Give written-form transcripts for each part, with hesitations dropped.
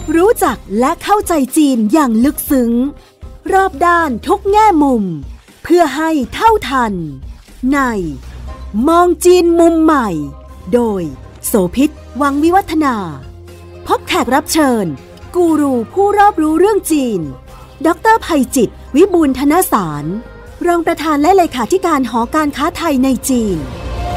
รู้จักและเข้าใจจีนอย่างลึกซึ้งรอบด้านทุกแง่มุมเพื่อให้เท่าทันในมองจีนมุมใหม่โดยโสภิต วังวิวัฒนาพบแขกรับเชิญกูรูผู้รอบรู้เรื่องจีนดร.ไพจิตร วิบูลย์ธนสาร รองประธานและเลขาธิการหอการค้าไทยในจีน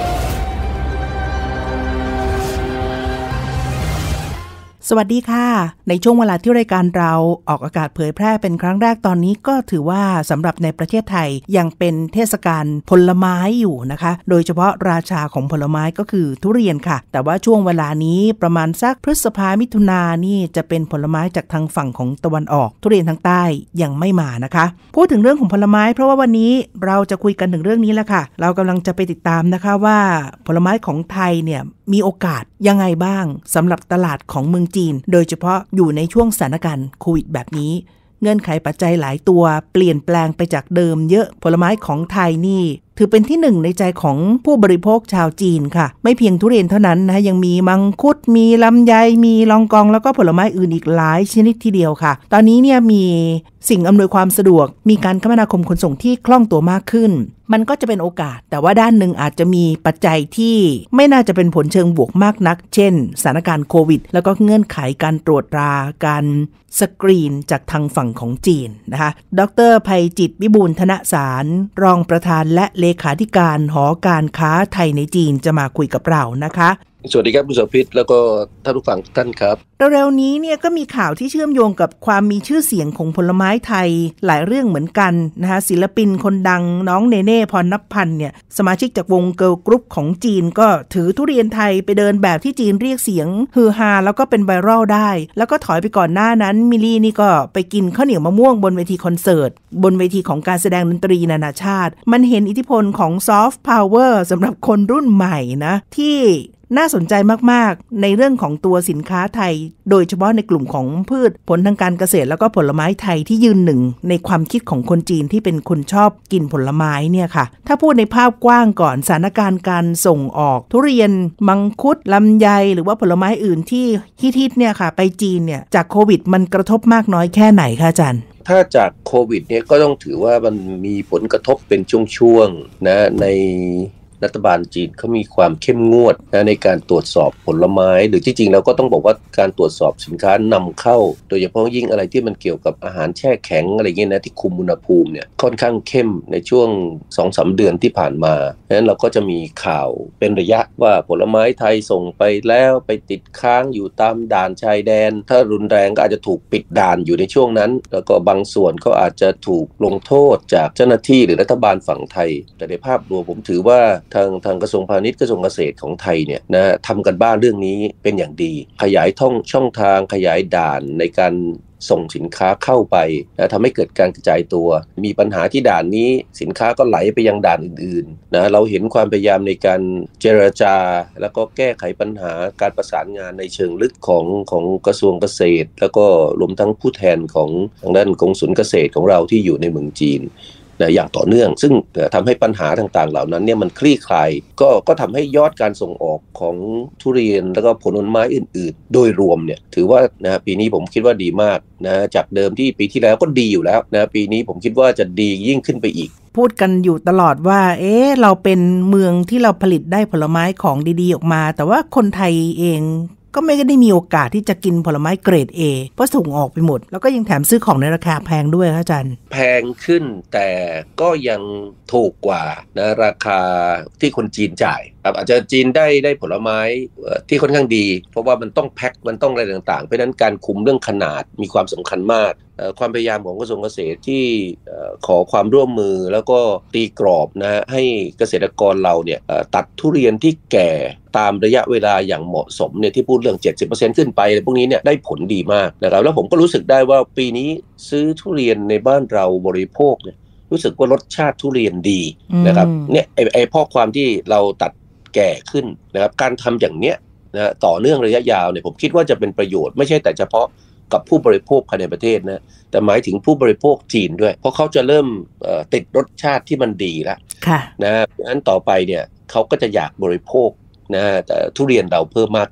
สวัสดีค่ะในช่วงเวลาที่รายการเราออกอากาศเผยแพร่เป็นครั้งแรกตอนนี้ก็ถือว่าสำหรับในประเทศไทยยังเป็นเทศกาลผลไม้อยู่นะคะโดยเฉพาะราชาของผลไม้ก็คือทุเรียนค่ะแต่ว่าช่วงเวลานี้ประมาณสักพฤษภามิถุนายนนี่จะเป็นผลไม้จากทางฝั่งของตะวันออกทุเรียนทางใต้ยังไม่มานะคะพูดถึงเรื่องของผลไม้เพราะว่าวันนี้เราจะคุยกันถึงเรื่องนี้แล้วค่ะเรากำลังจะไปติดตามนะคะว่าผลไม้ของไทยเนี่ยมีโอกาสยังไงบ้างสำหรับตลาดของเมืองจีนโดยเฉพาะอยู่ในช่วงสถานการณ์โควิดแบบนี้เงื่อนไขปัจจัยหลายตัวเปลี่ยนแปลงไปจากเดิมเยอะผลไม้ของไทยนี่ถือเป็นที่หนึ่งในใจของผู้บริโภคชาวจีนค่ะไม่เพียงทุเรียนเท่านั้นนะยังมีมังคุดมีลำไยมีลองกองแล้วก็ผลไม้อื่นอีกหลายชนิดทีเดียวค่ะตอนนี้เนี่ยมีสิ่งอำนวยความสะดวกมีการคมนาคมขนส่งที่คล่องตัวมากขึ้นมันก็จะเป็นโอกาสแต่ว่าด้านหนึ่งอาจจะมีปัจจัยที่ไม่น่าจะเป็นผลเชิงบวกมากนักเช่นสถานการณ์โควิดแล้วก็เงื่อนไขการตรวจตราการสกรีนจากทางฝั่งของจีนนะคะดร.ไพจิตร วิบูลย์ธนสารรองประธานและเลขาธิการหอการค้าไทยในจีนจะมาคุยกับเรานะคะสวัสดีครับคุณโสภิตแล้วก็ท่านผู้ฟังทุกท่านครับเร็วๆนี้เนี่ยก็มีข่าวที่เชื่อมโยงกับความมีชื่อเสียงของผลไม้ไทยหลายเรื่องเหมือนกันนะคะศิลปินคนดังน้องเนเน่พรณพันธ์เนี่ยสมาชิกจากวงเกิร์ลกรุ๊ปของจีนก็ถือทุเรียนไทยไปเดินแบบที่จีนเรียกเสียงฮือฮาแล้วก็เป็นไวรัลได้แล้วก็ถอยไปก่อนหน้านั้นมิลลี่นี่ก็ไปกินข้าวเหนียวมะม่วงบนเวทีคอนเสิร์ตบนเวทีของการแสดงดนตรีนานาชาติมันเห็นอิทธิพลของซอฟต์พาวเวอร์สำหรับคนรุ่นใหม่นะที่น่าสนใจมากๆในเรื่องของตัวสินค้าไทยโดยเฉพาะในกลุ่มของพืชผลทางการเกษตรแล้วก็ผลไม้ไทยที่ยืนหนึ่งในความคิดของคนจีนที่เป็นคนชอบกินผลไม้เนี่ยค่ะถ้าพูดในภาพกว้างก่อนสถานการณ์การส่งออกทุเรียนมังคุดลำไยหรือว่าผลไม้อื่นที่ฮิตๆเนี่ยค่ะไปจีนเนี่ยจากโควิดมันกระทบมากน้อยแค่ไหนคะอาจารย์ถ้าจากโควิดเนี่ยก็ต้องถือว่ามันมีผลกระทบเป็นช่วงๆนะในรัฐบาลจีนเขามีความเข้มงวดนะในการตรวจสอบผลไม้หรือที่จริงเราก็ต้องบอกว่าการตรวจสอบสินค้านำเข้าโดยเฉพาะยิ่งอะไรที่มันเกี่ยวกับอาหารแช่แข็งอะไรเงี้ยนะที่คุมอุณหภูมิเนี่ยค่อนข้างเข้มในช่วง 2-3 เดือนที่ผ่านมาเพราะฉะนั้นเราก็จะมีข่าวเป็นระยะว่าผลไม้ไทยส่งไปแล้วไปติดค้างอยู่ตามด่านชายแดนถ้ารุนแรงก็อาจจะถูกปิดด่านอยู่ในช่วงนั้นแล้วก็บางส่วนก็อาจจะถูกลงโทษจากเจ้าหน้าที่หรือรัฐบาลฝั่งไทยแต่ในภาพรวมผมถือว่าทางกระทรวงพาณิชย์กระทรวงเกษตรของไทยเนี่ยนะทำกันบ้านเรื่องนี้เป็นอย่างดีขยายช่องทางขยายด่านในการส่งสินค้าเข้าไปนะทำให้เกิดการกระจายตัวมีปัญหาที่ด่านนี้สินค้าก็ไหลไปยังด่านอื่นๆนะเราเห็นความพยายามในการเจรจาแล้วก็แก้ไขปัญหาการประสานงานในเชิงลึกของกระทรวงเกษตรแล้วก็รวมทั้งผู้แทนของทางด้านกงสุลเกษตรของเราที่อยู่ในเมืองจีนนะอย่างต่อเนื่องซึ่งทำให้ปัญหาต่างๆเหล่านั้นเนี่ยมันคลี่คลายก็ทำให้ยอดการส่งออกของทุเรียนแล้วก็ผลไม้อื่นๆโดยรวมเนี่ยถือว่านะปีนี้ผมคิดว่าดีมากนะจากเดิมที่ปีที่แล้วก็ดีอยู่แล้วนะปีนี้ผมคิดว่าจะดียิ่งขึ้นไปอีกพูดกันอยู่ตลอดว่าเราเป็นเมืองที่เราผลิตได้ผลไม้ของดีๆออกมาแต่ว่าคนไทยเองก็ไม่ได้มีโอกาสที่จะกินผลไม้เกรด A เพราะส่งออกไปหมดแล้วก็ยังแถมซื้อของในราคาแพงด้วยครับอาจารย์แพงขึ้นแต่ก็ยังถูกกว่านะราคาที่คนจีนจ่ายครับอาจจะจีนได้ผลไม้ที่ค่อนข้างดีเพราะว่ามันต้องแพ็คมันต้องอะไรต่างๆเพราะฉะนั้นการคุมเรื่องขนาดมีความสำคัญมากความพยายามของกระทรวงเกษตรที่ขอความร่วมมือแล้วก็ตีกรอบนะให้เกษตรกรเราเนี่ยตัดทุเรียนที่แก่ตามระยะเวลาอย่างเหมาะสมเนี่ยที่พูดเรื่อง 70% ขึ้นไปพวกนี้เนี่ยได้ผลดีมากนะครับแล้วผมก็รู้สึกได้ว่าปีนี้ซื้อทุเรียนในบ้านเราบริโภคเนี่ยรู้สึกว่ารสชาติทุเรียนดีนะครับเนี่ยไอ้ข้อความที่เราตัดแก่ขึ้นนะครับการทำอย่างเนี้ยนะต่อเนื่องระยะยาวเนี่ยผมคิดว่าจะเป็นประโยชน์ไม่ใช่แต่เฉพาะกับผู้บริโภคภายในประเทศนะแต่หมายถึงผู้บริโภคจีนด้วยเพราะเขาจะเริ่มติดรสชาติที่มันดีแล้วนะเพราะฉะนั้นต่อไปเนี่ยเขาก็จะอยากบริโภคนะแต่ทุเรียนเราเพิ่มมากขึ้น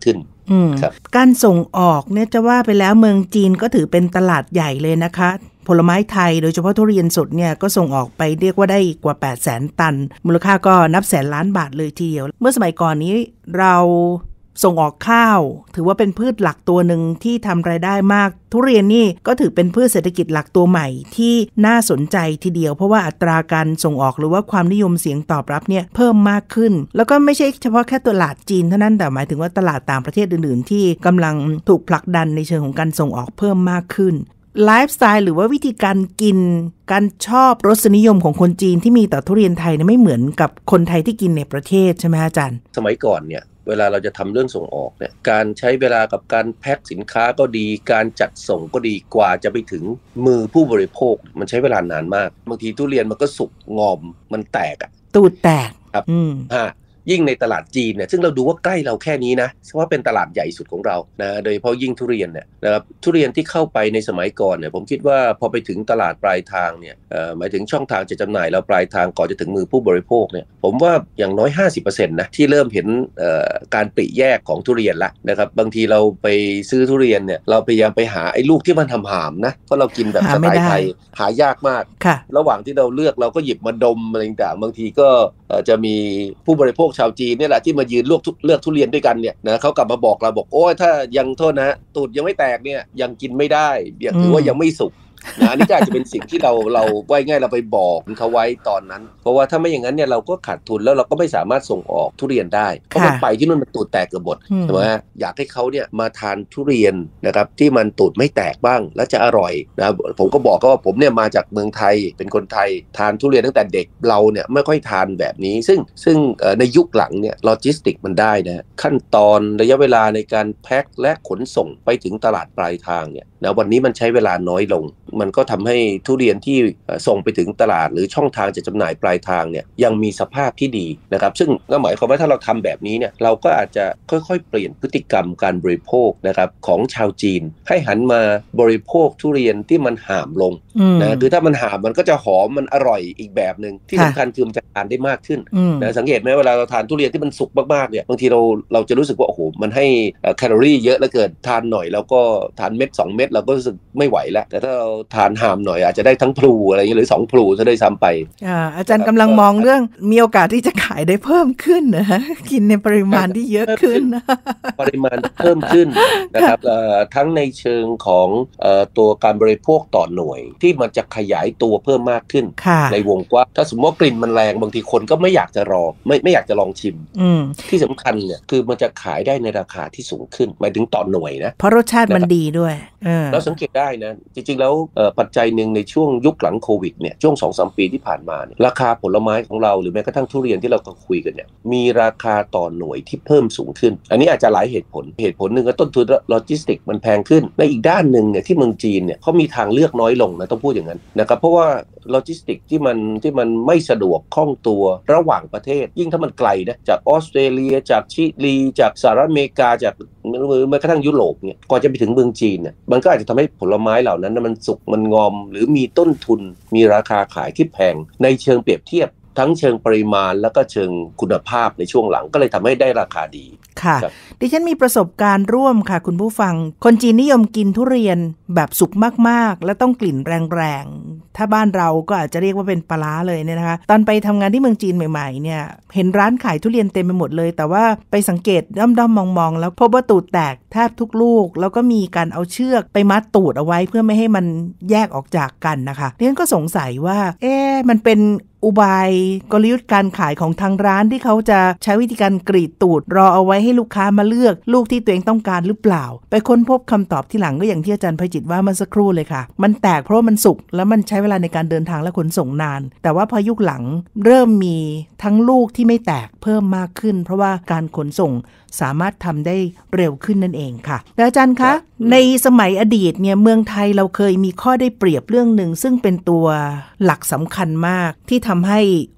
การส่งออกเนี่ยจะว่าไปแล้วเมืองจีนก็ถือเป็นตลาดใหญ่เลยนะคะผลไม้ไทยโดยเฉพาะทุเรียนสดเนี่ยก็ส่งออกไปเรียกว่าได้กว่า 800,000 ตันมูลค่าก็นับแสนล้านบาทเลยทีเดียวเมื่อสมัยก่อนนี้เราส่งออกข้าวถือว่าเป็นพืชหลักตัวหนึ่งที่ทำรายได้มากทุเรียนนี่ก็ถือเป็นพืชเศรษฐกิจหลักตัวใหม่ที่น่าสนใจทีเดียวเพราะว่าอัตราการส่งออกหรือว่าความนิยมเสียงตอบรับเนี่ยเพิ่มมากขึ้นแล้วก็ไม่ใช่เฉพาะแค่ตลาดจีนเท่านั้นแต่หมายถึงว่าตลาดต่างประเทศอื่นๆที่กำลังถูกผลักดันในเชิงของการส่งออกเพิ่มมากขึ้นไลฟ์สไตล์หรือว่าวิธีการกินการชอบรสนิยมของคนจีนที่มีต่อทุเรียนไทยเนี่ยไม่เหมือนกับคนไทยที่กินในประเทศใช่ไหมอาจารย์สมัยก่อนเนี่ยเวลาเราจะทำเรื่องส่งออกเนี่ยการใช้เวลากับการแพ็คสินค้าก็ดีการจัดส่งก็ดีกว่าจะไปถึงมือผู้บริโภคมันใช้เวลานานมากบางทีทุเรียนมันก็สุกงอมมันแตกตูดแตกครับยิ่งในตลาดจีนเนี่ยซึ่งเราดูว่าใกล้เราแค่นี้นะเพราะว่าเป็นตลาดใหญ่สุดของเรานะโดยเฉพาะยิ่งทุเรียนเนี่ยนะครับทุเรียนที่เข้าไปในสมัยก่อนเนี่ยผมคิดว่าพอไปถึงตลาดปลายทางเนี่ยหมายถึงช่องทางจะจำหน่ายเราปลายทางก่อนจะถึงมือผู้บริโภคเนี่ยผมว่าอย่างน้อย 50% นะที่เริ่มเห็นการปริแยกของทุเรียนละนะครับบางทีเราไปซื้อทุเรียนเนี่ยเราพยายามไปหาไอ้ลูกที่มันหามๆนะเพราะเรากินแบบสไตล์ไทยหายากมากระหว่างที่เราเลือกเราก็หยิบมาดมอะไรต่างๆบางทีก็จะมีผู้บริโภคชาวจีนเนี่ยแหละที่มายืนเลือกทุเรียนด้วยกันเนี่ยนะเขากลับมาบอกเราบอกโอ้ยถ้ายังโทษนะตูดยังไม่แตกเนี่ยยังกินไม่ได้ยังถือว่ายังไม่สุกนะนี่ก็อาจจะเป็นสิ่งที่เราไว้ง่ายเราไปบอกเขาไว้ตอนนั้นเพราะว่าถ้าไม่อย่างนั้นเนี่ยเราก็ขาดทุนแล้วเราก็ไม่สามารถส่งออกทุเรียนได้เพราะมันไปที่นู่นมันตูดแตกเกือบหมดใช่ไหมอยากให้เขาเนี่ยมาทานทุเรียนนะครับที่มันตูดไม่แตกบ้างและจะอร่อยนะผมก็บอกเขาว่าผมเนี่ยมาจากเมืองไทยเป็นคนไทยทานทุเรียนตั้งแต่เด็กเราเนี่ยไม่ค่อยทานแบบนี้ซึ่งในยุคหลังเนี่ยโลจิสติกมันได้นะขั้นตอนระยะเวลาในการแพ็คและขนส่งไปถึงตลาดปลายทางเนี่ยนะวันนี้มันใช้เวลาน้อยลงมันก็ทำให้ทุเรียนที่ส่งไปถึงตลาดหรือช่องทางจะจำหน่ายปลายทางเนี่ยยังมีสภาพที่ดีนะครับซึ่งก็หมายความว่าถ้าเราทำแบบนี้เนี่ยเราก็อาจจะค่อยๆเปลี่ยนพฤติกรรมการบริโภคนะครับของชาวจีนให้หันมาบริโภคทุเรียนที่มันหามลงนะคือถ้ามันหามมันก็จะหอมมันอร่อยอีกแบบนึงที่สำคัญคือมันจะทานได้มากขึ้นนะสังเกตไหมเวลาเราทานทุเรียนที่มันสุกมากๆเนี่ยบางทีเราจะรู้สึกว่าโอ้โหมันให้แคลอรี่เยอะเหลือเกินทานหน่อยแล้วก็ทานเม็ด2เม็ดเราก็รู้สึกไม่ไหวแล้วแต่ถ้าเราทานหามหน่อยอาจจะได้ทั้งพลูอะไรอย่างเงี้ยหรือ2พลูซะได้ซ้ำไปอาจารย์กำลังมองเรื่องมีโอกาสที่จะขายได้เพิ่มขึ้นนะกินในปริมาณที่เยอะขึ้นปริมาณเพิ่มขึ้นนะครับทั้งในเชิงของตัวการบริโภคต่อหน่วยที่มันจะขยายตัวเพิ่มมากขึ้นในวงกว้างถ้าสมมติว่ากลิ่นมันแรงบางทีคนก็ไม่อยากจะรอไม่อยากจะลองชิมที่สำคัญเนี่ยคือมันจะขายได้ในราคาที่สูงขึ้นหมายถึงต่อหน่วยนะเพราะรสชาติมันดีด้วยเราสังเกตได้นะจริงๆแล้วปัจจัยหนึ่งในช่วงยุคหลังโควิดเนี่ยช่วง 2-3 ปีที่ผ่านมาเนี่ยราคาผลไม้ของเราหรือแม้กระทั่งทุเรียนที่เราคุยกันเนี่ยมีราคาต่อหน่วยที่เพิ่มสูงขึ้นอันนี้อาจจะหลายเหตุผลหนึ่งก็ต้นทุนโลจิสติกมันแพงขึ้นในอีกด้านหนึ่งเนี่ยที่เมืองจีนเนี่ยเขามีทางเลือกน้อยลงนะต้องพูดอย่างนั้นนะครับเพราะว่าโลจิสติกที่มันไม่สะดวกคล่องตัวระหว่างประเทศยิ่งถ้ามันไกลนะจากออสเตรเลียจากชิลีจากสหรัฐอเมริกาจากแม้กระทั่งยุโรปเนี่ยก่อนจะไปถึงเมืองจีนเนี่ยมันก็อาจจะทำให้ผลไม้เหล่านั้นมันสุกมันงอมหรือมีต้นทุนมีราคาขายที่แพงในเชิงเปรียบเทียบทั้งเชิงปริมาณแล้วก็เชิงคุณภาพในช่วงหลังก็เลยทำให้ได้ราคาดีค่ะดิฉันมีประสบการณ์ร่วมค่ะคุณผู้ฟังคนจีนนิยมกินทุเรียนแบบสุกมากๆและต้องกลิ่นแรงๆถ้าบ้านเราก็อาจจะเรียกว่าเป็นปลาร้าเลยเนี่ยนะคะตอนไปทำงานที่เมืองจีนใหม่ๆเนี่ยเห็นร้านขายทุเรียนเต็มไปหมดเลยแต่ว่าไปสังเกตด้อมๆมองๆแล้วพบว่าตูดแตกแทบทุกลูกแล้วก็มีการเอาเชือกไปมัดตูดเอาไว้เพื่อไม่ให้มันแยกออกจากกันนะคะดิฉันก็สงสัยว่ามันเป็นอุบายกลยุทธ์การขายของทางร้านที่เขาจะใช้วิธีการกรีดตูดรอเอาไว้ให้ลูกค้ามาเลือกลูกที่ตัวเองต้องการหรือเปล่าไปค้นพบคำตอบที่หลังก็อย่างที่อาจารย์ไพจิตรว่าเมื่อสักครู่เลยค่ะมันแตกเพราะมันสุกแล้วมันใช้เวลาในการเดินทางและขนส่งนานแต่ว่าพอยุคหลังเริ่มมีทั้งลูกที่ไม่แตกเพิ่มมากขึ้นเพราะว่าการขนส่งสามารถทำได้เร็วขึ้นนั่นเองค่ะแล้วอาจารย์คะในสมัยอดีตเนี่ยเมืองไทยเราเคยมีข้อได้เปรียบเรื่องหนึ่งซึ่งเป็นตัวหลักสำคัญมากที่ทำให้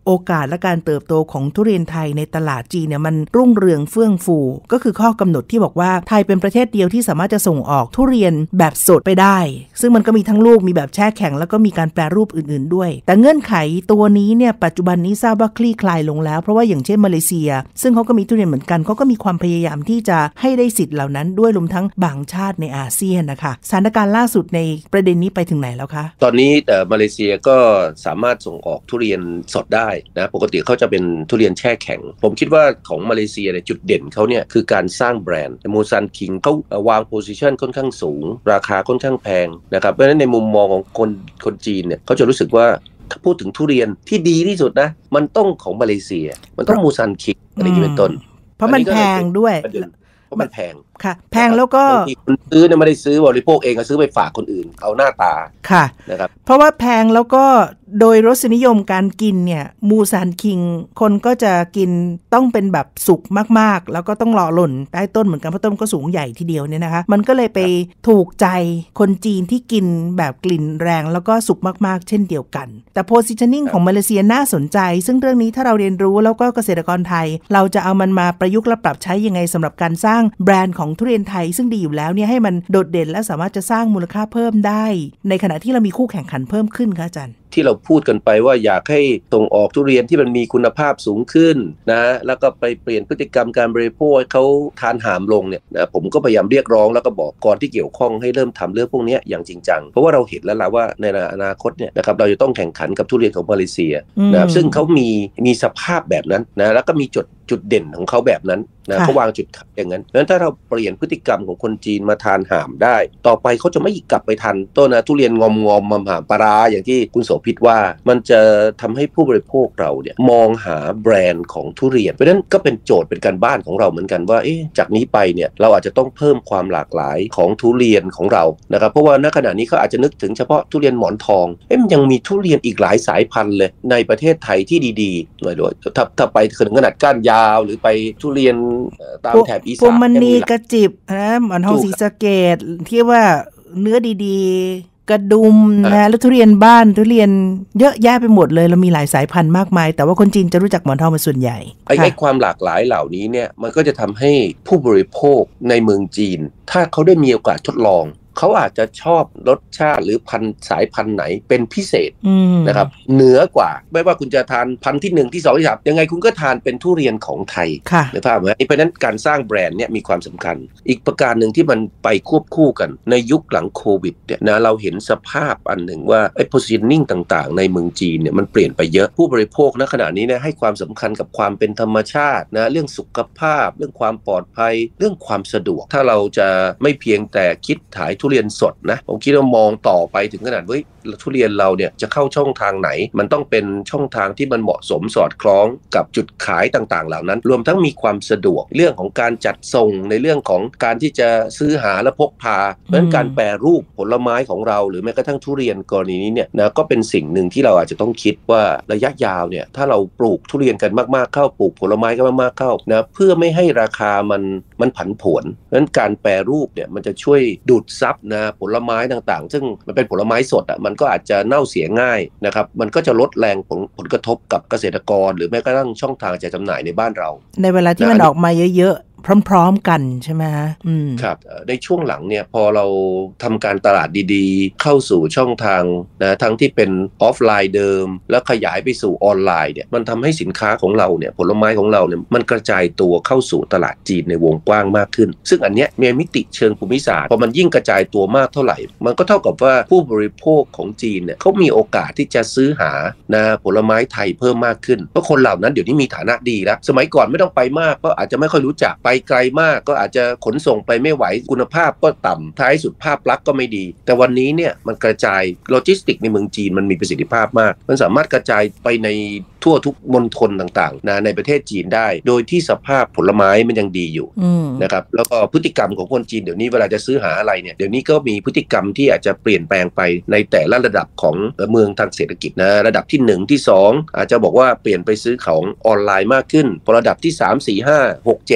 โอกาสและการเติบโตของทุเรียนไทยในตลาดจีนเนี่ยมันรุ่งเรืองเฟื่องฟูก็คือข้อกำหนดที่บอกว่าไทยเป็นประเทศเดียวที่สามารถจะส่งออกทุเรียนแบบสดไปได้ซึ่งมันก็มีทั้งลูกมีแบบแช่แข็งแล้วก็มีการแปรรูปอื่นๆด้วยแต่เงื่อนไขตัวนี้เนี่ยปัจจุบันนี้ทราบว่าคลี่คลายลงแล้วเพราะว่าอย่างเช่นมาเลเซียซึ่งเขาก็มีทุเรียนเหมือนกันเขาก็มีความพยายามที่จะให้ได้สิทธิ์เหล่านั้นด้วยรวมทั้งบางชาติในอาเซียนนะคะสถานการณ์ล่าสุดในประเด็นนี้ไปถึงไหนแล้วคะตอนนี้มาเลเซียก็สามารถส่งออกทุเรียนสดได้นะปกติเขาจะเป็นทุเรียนแช่แข็งผมคิดว่าของมาเลเซียเนี่ยจุดเด่นเขาเนี่ยคือการสร้างแบรนด์มูซันคิงเขาวางโพสิชันค่อนข้างสูงราคาค่อนข้างแพงนะครับเพราะฉะนั้นในมุมมองของคนจีนเนี่ยเขาจะรู้สึกว่าถ้าพูดถึงทุเรียนที่ดีที่สุดนะมันต้องของมาเลเซียมันต้องมูซันคิงอะไรอย่างนี้เป็นต้นเพราะมันแพงด้วยเพราะมันแพงค่ะแพงแล้วก็คนซื้อเนี่ยไม่ได้ซื้อบริโภคเองก็ซื้อไปฝากคนอื่นเอาหน้าตาค่ะนะครับเพราะว่าแพงแล้วก็โดยรสนิยมการกินเนี่ยมูซานคิงคนก็จะกินต้องเป็นแบบสุกมากๆแล้วก็ต้องรอหล่นใต้ต้นเหมือนกันเพราะต้นก็สูงใหญ่ทีเดียวเนี่ยนะคะมันก็เลยไปถูกใจคนจีนที่กินแบบกลิ่นแรงแล้วก็สุกมากๆเช่นเดียวกันแต่ positioning ของมาเลเซียน่าสนใจซึ่งเรื่องนี้ถ้าเราเรียนรู้แล้วก็เกษตรกรไทยเราจะเอามันมาประยุกต์และปรับใช้ยังไงสำหรับการสร้างแบรนด์ของทุเรียนไทยซึ่งดีอยู่แล้วเนี่ยให้มันโดดเด่นและสามารถจะสร้างมูลค่าเพิ่มได้ในขณะที่เรามีคู่แข่งขันเพิ่มขึ้นค่ะอาจารย์ที่เราพูดกันไปว่าอยากให้ส่งออกทุเรียนที่มันมีคุณภาพสูงขึ้นนะแล้วก็ไปเปลี่ยนพฤติกรรมการบริโภคเขาทานหามลงเนี่ยนะผมก็พยายามเรียกร้องแล้วก็บอกก่อนที่เกี่ยวข้องให้เริ่มทำเรื่องพวกนี้อย่างจริงจังเพราะว่าเราเห็นแล้วล่ะว่าในอนาคตเนี่ยนะครับเราจะต้องแข่งขันกับทุเรียนของมาเลเซียนะซึ่งเขามีสภาพแบบนั้นนะแล้วก็มีจุดเด่นของเขาแบบนั้นนะเขาวางจุดขายอย่างนั้นเพราะฉะนั้นถ้าเราเปลี่ยนพฤติกรรมของคนจีนมาทานห่ามได้ต่อไปเขาจะไม่กลับไปทานต้นนะทุเรียนงอมๆมาห่ามปลาอย่างที่คุณโสภิตว่ามันจะทำให้ผู้บริโภคเราเนี่ยมองหาแบรนด์ของทุเรียนเพราะฉะนั้นก็เป็นโจทย์เป็นการบ้านของเราเหมือนกันว่าจากนี้ไปเนี่ยเราอาจจะต้องเพิ่มความหลากหลายของทุเรียนของเรานะครับเพราะว่าณขณะนี้เขาอาจจะนึกถึงเฉพาะทุเรียนหมอนทองมันยังมีทุเรียนอีกหลายสายพันธุ์เลยในประเทศไทยที่ดีๆหน่อยด้วยถ้าไปถึงขนาดก้านยาวหรือไปทุเรียนตามแถบอีสานพวงมณีกระจิบนะหมอนทองศรีสะเกษที่ว่าเนื้อดีๆกระดุมนะแล้วทุเรียนบ้านทุเรียนเยอะแยะไปหมดเลยเรามีหลายสายพันธุ์มากมายแต่ว่าคนจีนจะรู้จักหมอนทองเป็นส่วนใหญ่ไอ้ความหลากหลายเหล่านี้เนี่ยมันก็จะทำให้ผู้บริโภคในเมืองจีนถ้าเขาได้มีโอกาสทดลองเขาอาจจะชอบรสชาติหรือสายพันธุ์ไหนเป็นพิเศษนะครับเหนือกว่าไม่ว่าคุณจะทานพันธุ์ที่1ที่2ที่3ยังไงคุณก็ทานเป็นทุเรียนของไทยนะครับเพราะฉะนั้นการสร้างแบรนด์เนี่ยมีความสำคัญอีกประการหนึ่งที่มันไปควบคู่กันในยุคหลังโควิดเนี่ยนะเราเห็นสภาพอันหนึ่งว่าไอ้ positioning ต่างๆในเมืองจีนเนี่ยมันเปลี่ยนไปเยอะผู้บริโภคณขณะนี้เนี่ยให้ความสำคัญกับความเป็นธรรมชาตินะเรื่องสุขภาพเรื่องความปลอดภัยเรื่องความสะดวกถ้าเราจะไม่เพียงแต่คิดขายทุเรียนสดนะผมคิดว่ามองต่อไปถึงขนาดว่าทุเรียนเราเนี่ยจะเข้าช่องทางไหนมันต้องเป็นช่องทางที่มันเหมาะสมสอดคล้องกับจุดขายต่างๆเหล่านั้นรวมทั้งมีความสะดวกเรื่องของการจัดส่งในเรื่องของการที่จะซื้อหาและพกพาเพราะฉะนั้นการแปรรูปผลไม้ของเราหรือแม้กระทั่งทุเรียนกรณีนี้เนี่ยนะก็เป็นสิ่งหนึ่งที่เราอาจจะต้องคิดว่าระยะยาวเนี่ยถ้าเราปลูกทุเรียนกันมากๆเข้าปลูกผลไม้กันมากๆเข้านะเพื่อไม่ให้ราคามันผันผวนเพราะฉะนั้นการแปรรูปเนี่ยมันจะช่วยดูดซับนะผลไม้ต่างๆซึ่งมันเป็นผลไม้สดมันก็อาจจะเน่าเสียง่ายนะครับมันก็จะลดแรงผลกระทบกับเกษตรกรหรือแม้กระทั่งช่องทางจัดจำหน่ายในบ้านเราในเวลาที่มันออกมาเยอะพร้อมๆกันใช่ไหมฮะครับในช่วงหลังเนี่ยพอเราทำการตลาดดีๆเข้าสู่ช่องทางนะทั้งที่เป็นออฟไลน์เดิมแล้วขยายไปสู่ออนไลน์เนี่ยมันทำให้สินค้าของเราเนี่ยผลไม้ของเราเนี่ยมันกระจายตัวเข้าสู่ตลาดจีนในวงกว้างมากขึ้นซึ่งอันเนี้ยมีมิติเชิงภูมิศาสตร์พอมันยิ่งกระจายตัวมากเท่าไหร่มันก็เท่ากับว่าผู้บริโภคของจีนเนี่ยเขามีโอกาสที่จะซื้อหานะผลไม้ไทยเพิ่มมากขึ้นเพราะคนเหล่านั้นเดี๋ยวนี้มีฐานะดีแล้วสมัยก่อนไม่ต้องไปมากก็อาจจะไม่ค่อยรู้จักไปไกลมากก็อาจจะขนส่งไปไม่ไหวคุณภาพก็ต่ำท้ายสุดภาพลักษณ์ก็ไม่ดีแต่วันนี้เนี่ยมันกระจายโลจิสติกในเมืองจีนมันมีประสิทธิภาพมากมันสามารถกระจายไปในทั่วทุกมณฑลต่างๆนะในประเทศจีนได้โดยที่สภาพผลไม้มันยังดีอยู่นะครับแล้วก็พฤติกรรมของคนจีนเดี๋ยวนี้เวลาจะซื้อหาอะไรเนี่ยเดี๋ยวนี้ก็มีพฤติกรรมที่อาจจะเปลี่ยนแปลงไปในแต่ละระดับของเมืองทางเศรษฐกิจนะระดับที่1ที่2อาจจะบอกว่าเปลี่ยนไปซื้อของออนไลน์มากขึ้นพอระดับที่3 4 5 6 7ก็อาจจะ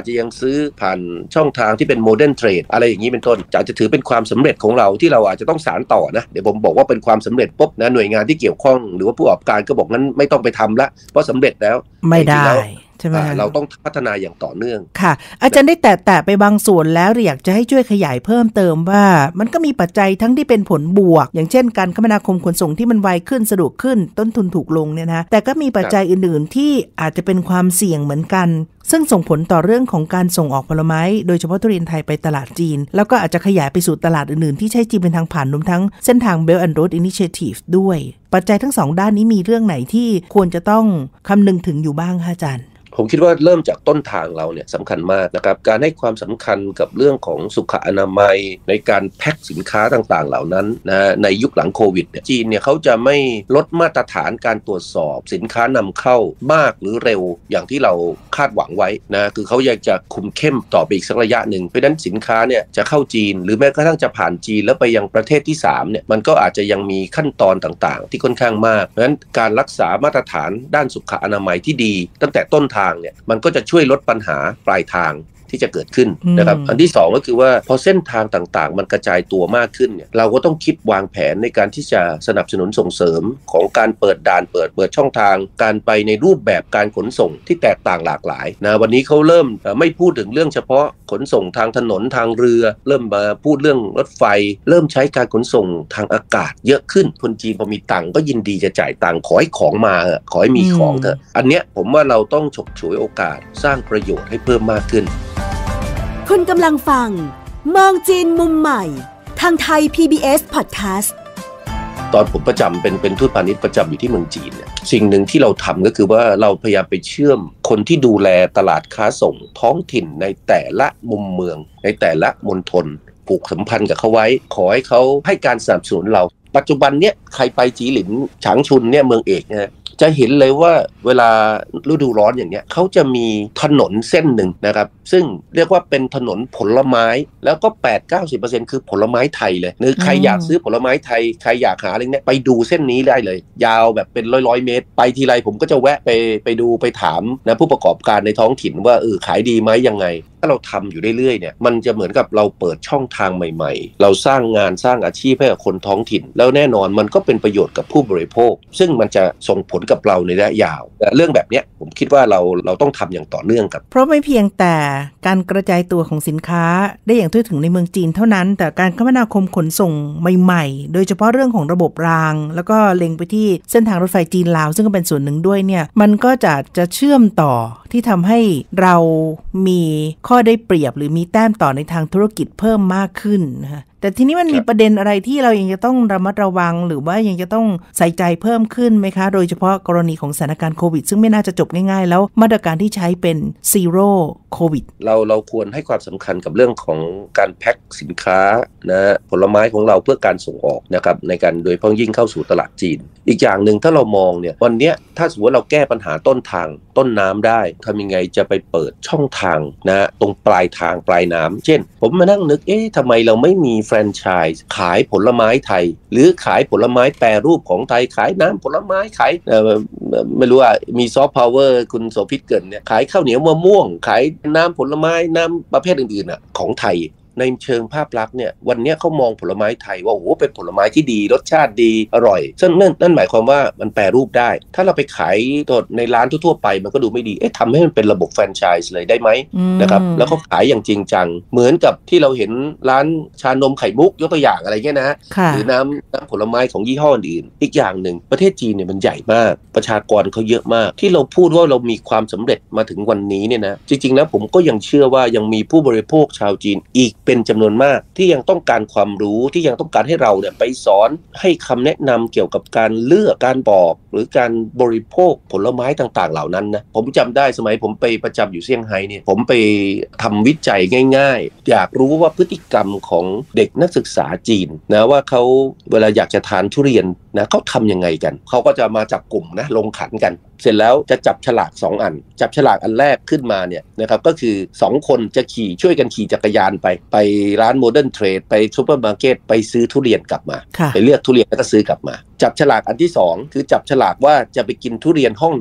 จะยังซื้อผ่านช่องทางที่เป็นโมเดิร์นเทรดอะไรอย่างนี้เป็นต้นจะถือเป็นความสำเร็จของเราที่เราอาจจะต้องสานต่อนะเดี๋ยวผมบอกว่าเป็นความสำเร็จปุ๊บนะหน่วยงานที่เกี่ยวข้องหรือว่าผู้ประกอบการก็บอกงั้นไม่ต้องไปทำละเพราะสำเร็จแล้วไม่ได้ใช่ไหมเราต้องพัฒนาอย่างต่อเนื่องค่ะอาจารย์ได้แตะไปบางส่วนแล้วอยากจะให้ช่วยขยายเพิ่มเติมว่ามันก็มีปัจจัยทั้งที่เป็นผลบวกอย่างเช่นการคมนาคมขนส่งที่มันไวขึ้นสะดวกขึ้นต้นทุนถูกลงเนี่ยนะแต่ก็มีปัจจัยอื่นๆที่อาจจะเป็นความเสี่ยงเหมือนกันซึ่งส่งผลต่อเรื่องของการส่งออกผลไม้โดยเฉพาะทุเรียนไทยไปตลาดจีนแล้วก็อาจจะขยายไปสู่ตลาดอื่นๆที่ใช้จีนเป็นทางผ่านรวมทั้งเส้นทาง Belt and Road Initiative ด้วยปัจจัยทั้งสองด้านนี้มีเรื่องไหนที่ควรจะต้องคำนึงถึงอยู่บ้างคะอาจารย์ผมคิดว่าเริ่มจากต้นทางเราเนี่ยสำคัญมากนะครับการให้ความสำคัญกับเรื่องของสุขอนามัยในการแพ็คสินค้าต่างๆเหล่านั้นนะในยุคหลังโควิดเนี่ยจีนเนี่ยเขาจะไม่ลดมาตรฐานการตรวจสอบสินค้านำเข้ามากหรือเร็วอย่างที่เราคาดหวังไว้นะคือเขาอยากจะคุมเข้มต่อไปอีกสักระยะหนึ่งเพราะฉะนั้นสินค้าเนี่ยจะเข้าจีนหรือแม้กระทั่งจะผ่านจีนแล้วไปยังประเทศที่3เนี่ยมันก็อาจจะยังมีขั้นตอนต่างๆที่ค่อนข้างมากเพราะฉะนั้นการรักษามาตรฐานด้านสุขอนามัยที่ดีตั้งแต่ต้นทางเนี่ยมันก็จะช่วยลดปัญหาปลายทางที่จะเกิดขึ้นนะครับอันที่2ก็คือว่าพอเส้นทางต่างๆมันกระจายตัวมากขึ้นเนี่ยเราก็ต้องคิดวางแผนในการที่จะสนับสนุนส่งเสริมของการเปิดด่านเปิดช่องทางการไปในรูปแบบการขนส่งที่แตกต่างหลากหลายนะวันนี้เขาเริ่มไม่พูดถึงเรื่องเฉพาะขนส่งทางถนนทางเรือเริ่มมาพูดเรื่องรถไฟเริ่มใช้การขนส่งทางอากาศเยอะขึ้นคนจีนพอมีตังค์ก็ยินดีจะจ่ายตังค์ขอให้ของมาขอให้มีของเถอะอันเนี้ยผมว่าเราต้องฉกฉวยโอกาสสร้างประโยชน์ให้เพิ่มมากขึ้นคุณกำลังฟังมองจีนมุมใหม่ทางไทย PBS Podcast ตอนผมประจำเป็นทูตพาณิชย์ประจำอยู่ที่เมืองจีนเนี่ยสิ่งหนึ่งที่เราทำก็คือว่าเราพยายามไปเชื่อมคนที่ดูแลตลาดค้าส่งท้องถิ่นในแต่ละมุมเมืองในแต่ละมณฑลผูกสัมพันธ์กับเขาไว้ขอให้เขาให้การสนับสนุนเราปัจจุบันเนี่ยใครไปจีหลินฉางชุนเนี่ยเมืองเอกเนี่ยจะเห็นเลยว่าเวลาฤดูร้อนอย่างเนี้ยเขาจะมีถนนเส้นหนึ่งนะครับซึ่งเรียกว่าเป็นถนนผลไม้แล้วก็ 8-90% คือผลไม้ไทยเลยหรือใครอยากซื้อผลไม้ไทยใครอยากหาอะไรเนี้ยไปดูเส้นนี้ได้เลยยาวแบบเป็นร้อยเมตรไปทีไรผมก็จะแวะไปดูไปถามนะผู้ประกอบการในท้องถิ่นว่าขายดีไหมยังไงถ้าเราทำอยู่เรื่อยๆเนี่ยมันจะเหมือนกับเราเปิดช่องทางใหม่ๆเราสร้างงานสร้างอาชีพให้กับคนท้องถิ่นแล้วแน่นอนมันก็เป็นประโยชน์กับผู้บริโภคซึ่งมันจะส่งผลกับเราในระยะยาวแต่เรื่องแบบนี้ผมคิดว่าเราต้องทำอย่างต่อเนื่องครับเพราะไม่เพียงแต่การกระจายตัวของสินค้าได้อย่างทั่วถึงในเมืองจีนเท่านั้นแต่การคมนาคมขนส่งใหม่ๆโดยเฉพาะเรื่องของระบบรางแล้วก็เล็งไปที่เส้นทางรถไฟจีนลาวซึ่งก็เป็นส่วนหนึ่งด้วยเนี่ยมันก็จะเชื่อมต่อที่ทำให้เรามีข้อได้เปรียบหรือมีแต้มต่อในทางธุรกิจเพิ่มมากขึ้นนะคะแต่ทีนี้มันมีประเด็นอะไรที่เรายังจะต้องระมัดระวังหรือว่ายังจะต้องใส่ใจเพิ่มขึ้นไหมคะโดยเฉพาะกรณีของสถานการณ์โควิดซึ่งไม่น่าจะจบง่ายๆแล้วมาตรการที่ใช้เป็นซีโร่โควิดเราควรให้ความสำคัญกับเรื่องของการแพ็คสินค้านะผลไม้ของเราเพื่อการส่งออกนะครับในการโดยเฉพาะยิ่งเข้าสู่ตลาดจีนอีกอย่างหนึ่งถ้าเรามองเนี่ยวันนี้ถ้าสมมติเราแก้ปัญหาต้นทางต้นน้ำได้ทำยังไงจะไปเปิดช่องทางนะตรงปลายทางปลายน้ำเช่นผมมานั่งนึกทำไมเราไม่มีแฟรนไชส์ขายผลไม้ไทยหรือขายผลไม้แปรรูปของไทยขายน้ำผลไม้ขายไม่รู้ว่ามีซอฟต์พาวเวอร์คุณโสภิตเกิดเนี่ยขายข้าวเหนียวมะม่วงขายน้ำผลไม้น้ำประเภทอื่นๆของไทยในเชิงภาพลักษณ์เนี่ยวันนี้เขามองผลไม้ไทยว่าโอ้โหเป็นผลไม้ที่ดีรสชาติดีอร่อยซึ่งนั่นหมายความว่ามันแปรรูปได้ถ้าเราไปขายในร้านทั่วไปมันก็ดูไม่ดีทำให้มันเป็นระบบแฟรนไชส์เลยได้ไหมนะครับแล้วก็ขายอย่างจริงจังเหมือนกับที่เราเห็นร้านชานมไข่มุกยกตัวอย่างอะไรเงี้ยนะหรือน้ำผลไม้ของยี่ห้ออื่นอีกอย่างหนึ่งประเทศจีนเนี่ยมันใหญ่มากประชากรเขาเยอะมากที่เราพูดว่าเรามีความสำเร็จมาถึงวันนี้เนี่ยนะจริงๆแล้วผมก็ยังเชื่อว่ายังมีผู้บริโภคชาวจีนอีกเป็นจำนวนมากที่ยังต้องการความรู้ที่ยังต้องการให้เราเนี่ยไปสอนให้คำแนะนำเกี่ยวกับการเลือกการปอกหรือการบริโภคผลไม้ต่างๆเหล่านั้นนะผมจำได้สมัยผมไปประจำอยู่เซี่ยงไฮ้เนี่ยผมไปทำวิจัยง่ายๆอยากรู้ว่าพฤติกรรมของเด็กนักศึกษาจีนนะว่าเขาเวลาอยากจะทานทุเรียนนะเขาทำยังไงกันเขาก็จะมาจับกลุ่มนะลงขันกันเสร็จแล้วจะจับฉลาก2อันจับฉลากอันแรกขึ้นมาเนี่ยนะครับก็คือ2คนจะช่วยกันขี่จักรยานไปร้านโมเดิร์นเทรดไปซูเปอร์มาร์เก็ตไปซื้อทุเรียนกลับมาไปเลือกทุเรียนแล้วก็ซื้อกลับมาจับฉลากอันที่2คือจับฉลากว่าจะไปกินทุเรียนห้องไหน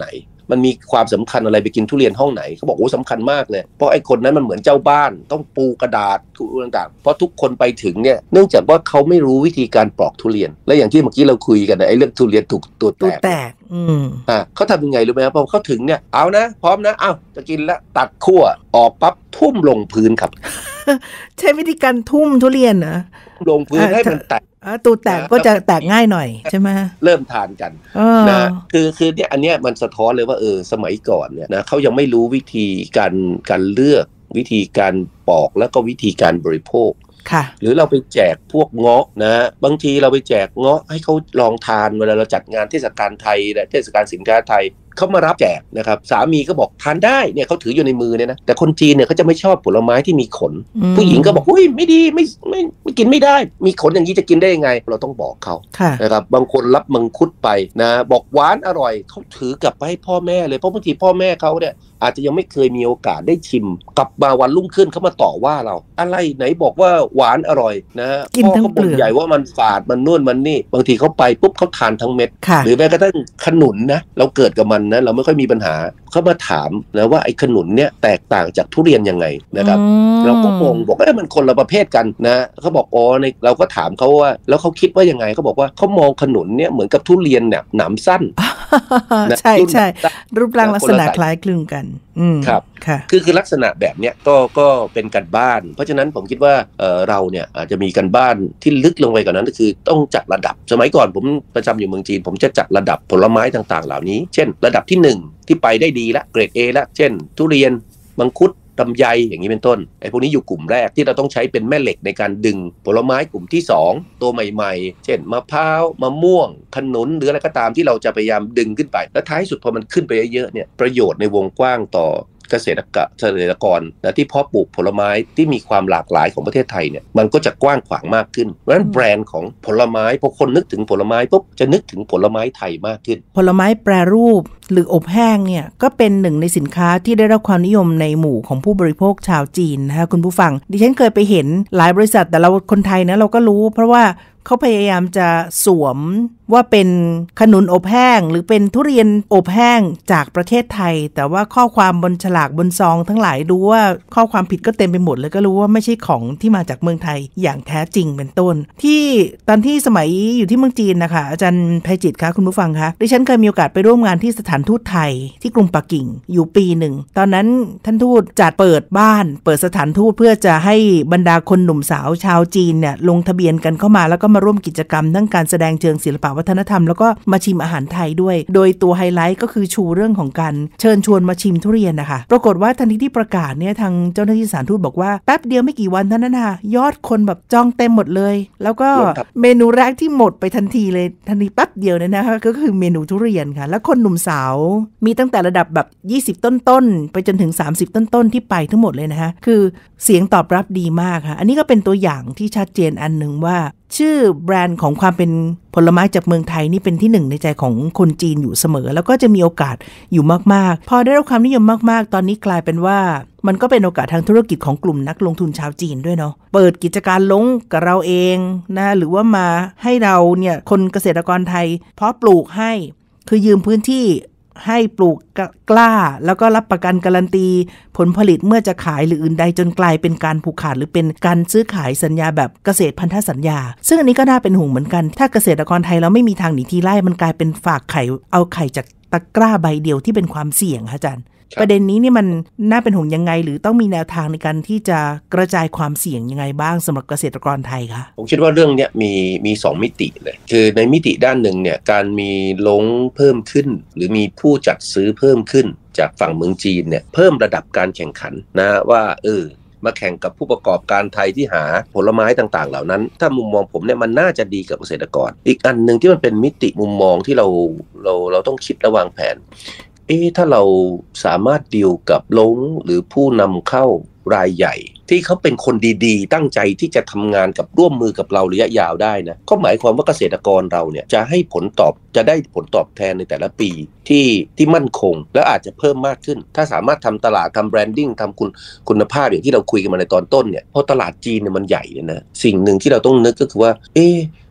มันมีความสำคัญอะไรไปกินทุเรียนห้องไหนเขาบอกโอ้สำคัญมากเลยเพราะไอ้คนนั้นมันเหมือนเจ้าบ้านต้องปูกระดาษทุกต่างๆเพราะทุกคนไปถึงเนี่ยเนื่องจากว่าเขาไม่รู้วิธีการปลอกทุเรียนและอย่างที่เมื่อกี้เราคุยกันไอ้เรื่องทุเรียนถูกตัวแตกเขาทำยังไงรู้ไหมครับพอเขาถึงเนี่ยเอานะพร้อมนะเอาจะกินแล้วตัดขั้วออกปั๊บทุ่มลงพื้นครับใช้วิธีการทุ่มทุเรียนนะลงพื้นให้มันแตกตูแตกก็จะแตกง่ายหน่อยใช่ไหมเริ่มทานกันนะคือเนี่ยอันเนี้ยมันสะท้อนเลยว่าสมัยก่อนเนี่ยนะเขายังไม่รู้วิธีการเลือกวิธีการปอกแล้วก็วิธีการบริโภคหรือเราไปแจกพวกเงาะนะบางทีเราไปแจกเงาะให้เขาลองทานเวลาเราจัดงานเทศกาลไทยและเทศกาลสินค้าไทยเขามารับแจกนะครับสามีก็บอกทานได้เนี่ยเขาถืออยู่ในมือเนี่ยนะแต่คนจีนเนี่ยเขาจะไม่ชอบผลไม้ที่มีขนผู้หญิงก็บอกอุ้ยไม่ดีไม่กินไม่ได้มีขนอย่างนี้จะกินได้ยังไงเราต้องบอกเขานะครับบางคนรับมังคุดไปนะบอกหวานอร่อยเขาถือกลับไปให้พ่อแม่เลยเพราะบางทีพ่อแม่เขาเนี่ยอาจจะยังไม่เคยมีโอกาสได้ชิมกลับมาวันรุ่งขึ้นเขามาต่อว่าเราอะไรไหนบอกว่าหวานอร่อยนะพ่อเขาบ่นใหญ่ว่ามันฝาดมันนุ่นมันนี่บางทีเขาไปปุ๊บเขาทานทั้งเม็ดหรือแม้กระทั่งขนุนนะเราเกิดกับมันนะเราไม่ค่อยมีปัญหาเขามาถามนะว่าไอ้ขนุนเนี่ยแตกต่างจากทุเรียนยังไงนะครับเราก็งงบอกว่ามันคนละประเภทกันนะเขาบอกอ๋อในเราก็ถามเขาว่าแล้วเขาคิดว่ายังไงเขาบอกว่าเขามองขนุนเนี่ยเหมือนกับทุเรียนเนี่ยหนามสั้นใช่ใช่รูปร่างลักษณะคล้ายคลึงกันครับคือลักษณะแบบเนี้ยก็เป็นการบ้านเพราะฉะนั้นผมคิดว่าเราเนี่ยอาจจะมีการบ้านที่ลึกลงไปกว่านั้นก็คือต้องจัดระดับสมัยก่อนผมประจำอยู่เมืองจีนผมจะจัดระดับผลไม้ต่างๆเหล่านี้เช่นระดับที่1ที่ไปได้ดีละเกรด A ละเช่นทุเรียนมังคุดลำไยอย่างนี้เป็นต้นไอ้พวกนี้อยู่กลุ่มแรกที่เราต้องใช้เป็นแม่เหล็กในการดึงผลไม้กลุ่มที่2ตัวใหม่ๆเช่นมะพร้าวมะม่วงขนุนหรืออะไรก็ตามที่เราจะพยายามดึงขึ้นไปแล้วท้ายสุดพอมันขึ้นไปเยอะๆเนี่ยประโยชน์ในวงกว้างต่อเกษตรกรนะที่เพาะปลูกผลไม้ที่มีความหลากหลายของประเทศไทยเนี่ยมันก็จะกว้างขวางมากขึ้นเพราะฉะนั้นแบรนด์ของผลไม้พอคนนึกถึงผลไม้ปุ๊บจะนึกถึงผลไม้ไทยมากขึ้นผลไม้แปรรูปหรืออบแห้งเนี่ยก็เป็นหนึ่งในสินค้าที่ได้รับความนิยมในหมู่ของผู้บริโภคชาวจีนนะคะคุณผู้ฟังดิฉันเคยไปเห็นหลายบริษัทแต่เราคนไทยนะเราก็รู้เพราะว่าเขาพยายามจะสวมว่าเป็นขนุนอบแห้งหรือเป็นทุเรียนอบแห้งจากประเทศไทยแต่ว่าข้อความบนฉลากบนซองทั้งหลายดูว่าข้อความผิดก็เต็มไปหมดเลยก็รู้ว่าไม่ใช่ของที่มาจากเมืองไทยอย่างแท้จริงเป็นต้นที่ตอนที่สมัยอยู่ที่เมืองจีนนะคะอาจารย์ไพจิตรคะคุณผู้ฟังคะดิฉันเคยมีโอกาสไปร่วมงานที่สถานทูตไทยที่กรุงปักกิ่งอยู่ปีหนึ่งตอนนั้นท่านทูตจัดเปิดบ้านเปิดสถานทูตเพื่อจะให้บรรดาคนหนุ่มสาวชาวจีนเนี่ยลงทะเบียนกันเข้ามาแล้วก็มาร่วมกิจกรรมทั้งการแสดงเชิงศิลปวัฒนธรรมแล้วก็มาชิมอาหารไทยด้วยโดยตัวไฮไลท์ก็คือชูเรื่องของการเชิญชวนมาชิมทุเรียนนะคะปรากฏว่าทันทีที่ประกาศเนี่ยทางเจ้าหน้าที่สถานทูตบอกว่าแป๊บเดียวไม่กี่วันเท่านั้นค่ะยอดคนแบบจองเต็มหมดเลยแล้วก็เมนูแรกที่หมดไปทันทีเลยทันทีแป๊บเดียวเนี่ยนะคะก็คือเมนูทุเรียนค่ะแล้วคนหนุ่มสาวมีตั้งแต่ระดับแบบ20ต้นๆไปจนถึง30ต้นๆที่ไปทั้งหมดเลยนะคะคือเสียงตอบรับดีมากค่ะอันนี้ก็เป็นตัวอย่างที่ชัดเจนอันหนึ่งว่าชื่อแบรนด์ของความเป็นผลไม้จากเมืองไทยนี่เป็นที่หนึ่งในใจของคนจีนอยู่เสมอแล้วก็จะมีโอกาสอยู่มากๆพอได้รับความนิยมมากๆตอนนี้กลายเป็นว่ามันก็เป็นโอกาสทางธุรกิจของกลุ่มนักลงทุนชาวจีนด้วยเนาะเปิดกิจการลงกับเราเองนะหรือว่ามาให้เราเนี่ยคนเกษตรกรไทยเพาะปลูกให้คือยืมพื้นที่ให้ปลูกกล้าแล้วก็รับประกันการันตีผลผลิตเมื่อจะขายหรืออื่นใดจนกลายเป็นการผูกขาดหรือเป็นการซื้อขายสัญญาแบบเกษตรพันธสัญญาซึ่งอันนี้ก็น่าเป็นห่วงเหมือนกันถ้าเกษตรกรไทยเราไม่มีทางหนีทีไล่มันกลายเป็นฝากไข่เอาไข่จากตะกร้าใบเดียวที่เป็นความเสี่ยงค่ะอาจารย์ประเด็นนี้นี่มันน่าเป็นห่วงยังไงหรือต้องมีแนวทางในการที่จะกระจายความเสี่ยงยังไงบ้างสำหรับเกษตรกรไทยคะผมคิดว่าเรื่องนี้มี2มิติเลยคือในมิติด้านหนึ่งเนี่ยการมีลงเพิ่มขึ้นหรือมีผู้จัดซื้อเพิ่มขึ้นจากฝั่งเมืองจีนเนี่ยเพิ่มระดับการแข่งขันนะว่ามาแข่งกับผู้ประกอบการไทยที่หาผลไม้ต่างๆเหล่านั้นถ้ามุมมองผมเนี่ยมันน่าจะดีกับเกษตรกรอีกอันนึงที่มันเป็นมิติมุมมองที่เราต้องคิดและวางแผนถ้าเราสามารถดีลกับลงหรือผู้นำเข้ารายใหญ่ที่เขาเป็นคนดีๆตั้งใจที่จะทำงานกับร่วมมือกับเราระยะยาวได้นะก็หมายความว่าเกษตรกรเราเนี่ยจะได้ผลตอบแทนในแต่ละปีที่มั่นคงและอาจจะเพิ่มมากขึ้นถ้าสามารถทำตลาดทำแบรนดิ้งทำคุณภาพอย่างที่เราคุยกันมาในตอนต้นเนี่ยเพราะตลาดจีนเนี่ยมันใหญ่นะสิ่งหนึ่งที่เราต้องนึกก็คือว่า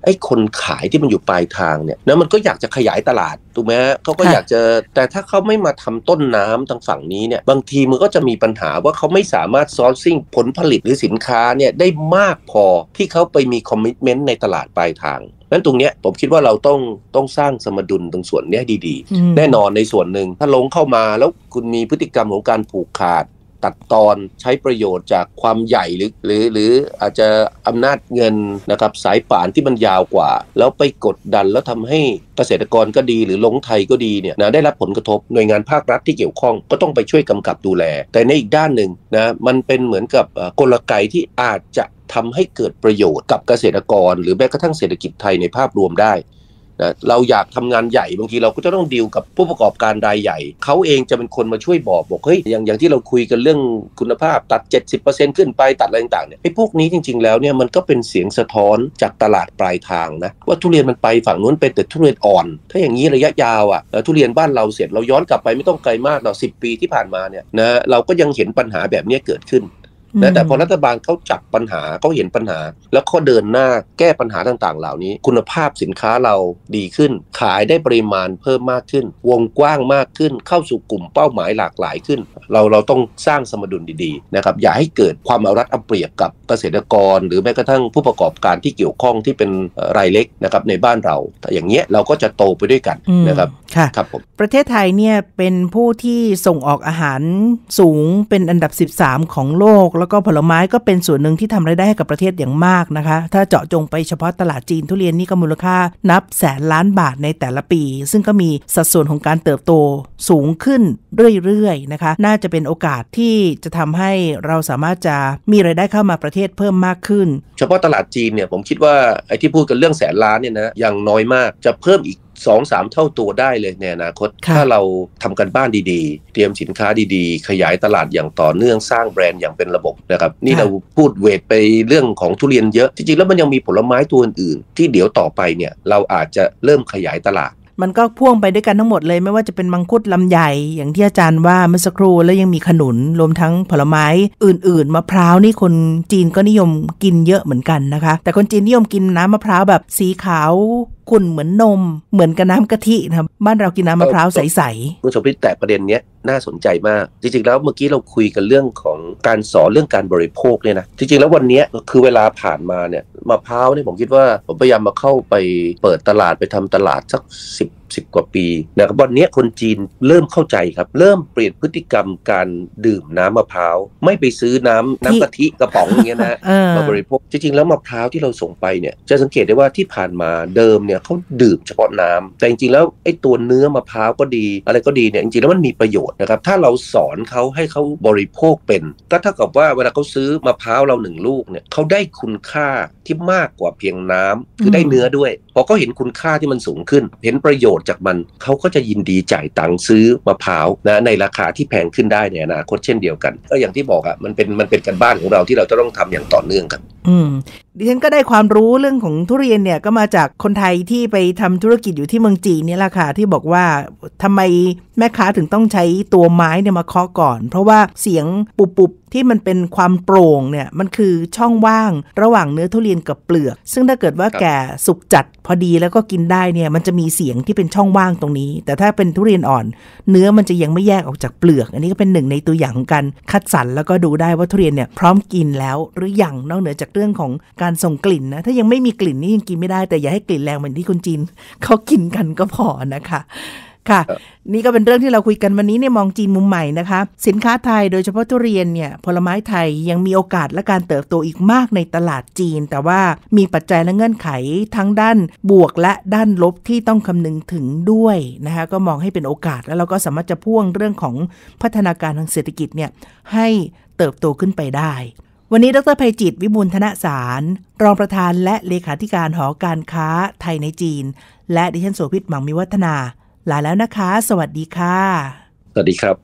ไอ้คนขายที่มันอยู่ปลายทางเนี่ยนะมันก็อยากจะขยายตลาดถูกไหมเขาก็อยากจะแต่ถ้าเขาไม่มาทำต้นน้ำทางฝั่งนี้เนี่ยบางทีมันก็จะมีปัญหาว่าเขาไม่สามารถซอร์ซิ่งผลผลิตหรือสินค้าเนี่ยได้มากพอที่เขาไปมีคอมมิตเมนต์ในตลาดปลายทางนั้นตรงเนี้ยผมคิดว่าเราต้องสร้างสมดุลตรงส่วนนี้ดีๆแน่นอนในส่วนหนึ่งถ้าลงเข้ามาแล้วคุณมีพฤติกรรมของการผูกขาดตัดตอนใช้ประโยชน์จากความใหญ่หรืออาจจะอำนาจเงินนะครับสายป่านที่มันยาวกว่าแล้วไปกดดันแล้วทำให้เกษตรกรก็ดีหรือลงไทยก็ดีเนี่ยนะได้รับผลกระทบหน่วยงานภาครัฐที่เกี่ยวข้องก็ต้องไปช่วยกำกับดูแลแต่ในอีกด้านหนึ่งนะมันเป็นเหมือนกับกลไกที่อาจจะทำให้เกิดประโยชน์กับเกษตรกรหรือแม้กระทั่งเศรษฐกิจไทยในภาพรวมได้นะเราอยากทำงานใหญ่บางทีเราก็จะต้องดีลกับผู้ประกอบการรายใหญ่เขาเองจะเป็นคนมาช่วยบอกเฮ้ยอย่างที่เราคุยกันเรื่องคุณภาพตัด 70% ขึ้นไปตัดอะไรต่างๆเนี่ยไอ้พวกนี้จริงๆแล้วเนี่ยมันก็เป็นเสียงสะท้อนจากตลาดปลายทางนะว่าทุเรียนมันไปฝั่งนู้นเป็นแต่ทุเรียนอ่อนถ้าอย่างนี้ระยะยาวทุเรียนบ้านเราเสร็จเราย้อนกลับไปไม่ต้องไกลมากหรอก10 ปีที่ผ่านมาเนี่ยนะเราก็ยังเห็นปัญหาแบบนี้เกิดขึ้นนะแต่พอรัฐบาลเขาจับปัญหาเขาเห็นปัญหาแล้วเขาเดินหน้าแก้ปัญหาต่างๆเหล่านี้คุณภาพสินค้าเราดีขึ้นขายได้ปริมาณเพิ่มมากขึ้นวงกว้างมากขึ้นเข้าสู่กลุ่มเป้าหมายหลากหลายขึ้นเราต้องสร้างสมดุลดีๆนะครับอย่าให้เกิดความเอารัดเอาเปรียบกับเกษตรกรหรือแม้กระทั่งผู้ประกอบการที่เกี่ยวข้องที่เป็นรายเล็กนะครับในบ้านเราแต่อย่างเงี้ยเราก็จะโตไปด้วยกันนะครับครับผมประเทศไทยเนี่ยเป็นผู้ที่ส่งออกอาหารสูงเป็นอันดับ13ของโลกแล้วก็ผลไม้ก็เป็นส่วนหนึ่งที่ทำรายได้ให้กับประเทศอย่างมากนะคะถ้าเจาะจงไปเฉพาะตลาดจีนทุเรียนนี่ก็มูลค่านับแสนล้านบาทในแต่ละปีซึ่งก็มีสัดส่วนของการเติบโตสูงขึ้นเรื่อยๆนะคะน่าจะเป็นโอกาสที่จะทำให้เราสามารถจะมีรายได้เข้ามาประเทศเพิ่มมากขึ้นเฉพาะตลาดจีนเนี่ยผมคิดว่าไอ้ที่พูดกันเรื่องแสนล้านเนี่ยนะยังน้อยมากจะเพิ่มอีก 2-3 เท่าตัวได้เลยในอนาคตถ้าเราทำกันบ้านดีๆเตรียมสินค้าดีๆขยายตลาดอย่างต่อเนื่องสร้างแบรนด์อย่างเป็นระบบนะครับนี่เราพูดเวทไปเรื่องของทุเรียนเยอะจริงๆแล้วมันยังมีผลไม้ตัวอื่นๆที่เดี๋ยวต่อไปเนี่ยเราอาจจะเริ่มขยายตลาดมันก็พ่วงไปด้วยกันทั้งหมดเลยไม่ว่าจะเป็นมังคุดลำไยอย่างที่อาจารย์ว่าเมื่อสักครู่แล้วยังมีขนุนรวมทั้งผลไม้อื่นๆมะพร้าวนี่คนจีนก็นิยมกินเยอะเหมือนกันนะคะแต่คนจีนนิยมกินน้ำมะพร้าวแบบสีขาวขุ่นเหมือนนมเหมือนกับน้ำกะทินะครับบ้านเรากินน้ำมะพร้าวใสๆคุณสมพิษแต่ประเด็นนี้น่าสนใจมากจริงๆแล้วเมื่อกี้เราคุยกันเรื่องของการสอนเรื่องการบริโภคเนี่ยนะจริงๆแล้ววันนี้คือเวลาผ่านมาเนี่ยมะพร้าวเนี่ยผมคิดว่าผมพยายามมาเข้าไปเปิดตลาดไปทำตลาดสัก10 กว่าปีนะครับวันนี้คนจีนเริ่มเข้าใจครับเริ่มเปลี่ยนพฤติกรรมการดื่มน้ำมะพร้าวไม่ไปซื้อน้ำกะทิกระป๋องอย่างเงี้ยนะมาบริโภคจริงๆแล้วมะพร้าวที่เราส่งไปเนี่ยจะสังเกตได้ว่าที่ผ่านมาเดิมเนี่ยเขาดื่มเฉพาะน้ำแต่จริงๆแล้วไอ้ตัวเนื้อมะพร้าวก็ดีอะไรก็ดีเนี่ยจริงๆแล้วมันมีประโยชน์นะครับถ้าเราสอนเขาให้เขาบริโภคเป็นก็เท่ากับว่าเวลาเขาซื้อมะพร้าวเรา1 ลูกเนี่ยเขาได้คุณค่าที่มากกว่าเพียงน้ำคือได้เนื้อด้วยพอเขาเห็นคุณค่าที่มันสูงขึ้นเห็นประโยชน์จากมันเขาก็จะยินดีจ่ายตังค์ซื้อมะพร้าวนะในราคาที่แพงขึ้นได้ในอนาคตเช่นเดียวกันก็อย่างที่บอกอ่ะมันเป็นการบ้านของเราที่เราจะต้องทำอย่างต่อเนื่องกันดิฉันก็ได้ความรู้เรื่องของทุเรียนเนี่ยก็มาจากคนไทยที่ไปทำธุรกิจอยู่ที่เมืองจีนนี่แหละค่ะที่บอกว่าทำไมแม่ค้าถึงต้องใช้ตัวไม้เนี่ยมาเคาะก่อนเพราะว่าเสียงปุบๆที่มันเป็นความโปร่งเนี่ยมันคือช่องว่างระหว่างเนื้อทุเรียนกับเปลือกซึ่งถ้าเกิดว่าแก่สุกจัดพอดีแล้วก็กินได้เนี่ยมันจะมีเสียงที่เป็นช่องว่างตรงนี้แต่ถ้าเป็นทุเรียนอ่อนเนื้อมันจะยังไม่แยกออกจากเปลือกอันนี้ก็เป็นหนึ่งในตัวอย่างของการคัดสรรแล้วก็ดูได้ว่าทุเรียนเนี่ยพร้อมกินแล้วหรือยังนอกเหนือจากเรื่องของการส่งกลิ่นนะถ้ายังไม่มีกลิ่นนี่ยังกินไม่ได้แต่อย่าให้กลิ่นแรงเหมือนที่คนจีนเขากินกันก็พอนะคะค่ะนี่ก็เป็นเรื่องที่เราคุยกันวันนี้เนี่ยมองจีนมุมใหม่นะคะสินค้าไทยโดยเฉพาะทุเรียนเนี่ยผลไม้ไทยยังมีโอกาสและการเติบโตอีกมากในตลาดจีนแต่ว่ามีปัจจัยและเงื่อนไขทั้งด้านบวกและด้านลบที่ต้องคำนึงถึงด้วยนะคะก็มองให้เป็นโอกาสแล้วเราก็สามารถจะพ่วงเรื่องของพัฒนาการทางเศรษฐกิจเนี่ยให้เติบโตขึ้นไปได้วันนี้ดร.ไพจิตร วิบูลย์ธนสารรองประธานและเลขาธิการหอการค้าไทยในจีนและดิฉันโสภิต หมั่งมีวัฒนาลาแล้วนะคะสวัสดีค่ะสวัสดีครับ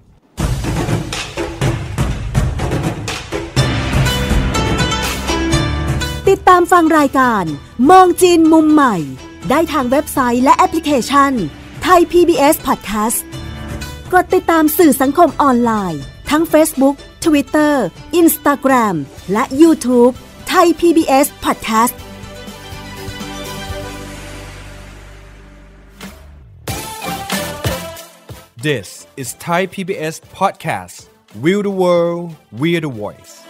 ติดตามฟังรายการมองจีนมุมใหม่ได้ทางเว็บไซต์และแอปพลิเคชันไทย PBS Podcast กดติดตามสื่อสังคมออนไลน์ทั้ง Facebook Twitter Instagram และ YouTube ไทย PBS Podcast This is Thai PBS Podcast. We the world, we the voice.